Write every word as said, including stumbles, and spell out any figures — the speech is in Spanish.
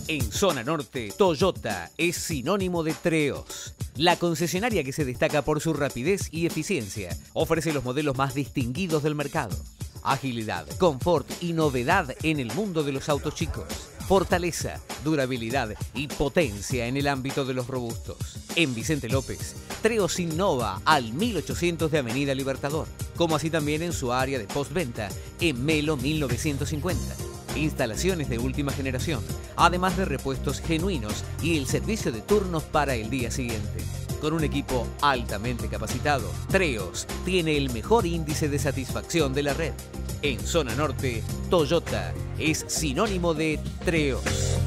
En Zona Norte, Toyota es sinónimo de Treos. La concesionaria que se destaca por su rapidez y eficiencia ofrece los modelos más distinguidos del mercado. Agilidad, confort y novedad en el mundo de los autos chicos. Fortaleza, durabilidad y potencia en el ámbito de los robustos. En Vicente López, Treos innova al mil ochocientos de Avenida Libertador, como así también en su área de postventa en Melo mil novecientos cincuenta. Instalaciones de última generación, además de repuestos genuinos y el servicio de turnos para el día siguiente. Con un equipo altamente capacitado, Treos tiene el mejor índice de satisfacción de la red. En Zona Norte, Toyota es sinónimo de Treos.